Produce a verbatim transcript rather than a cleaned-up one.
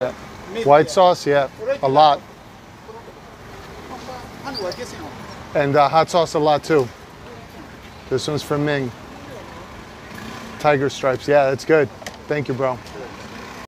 White sauce, yeah, a lot. And uh, hot sauce a lot too. This one's from Ming. Tiger stripes, yeah, that's good. Thank you, bro.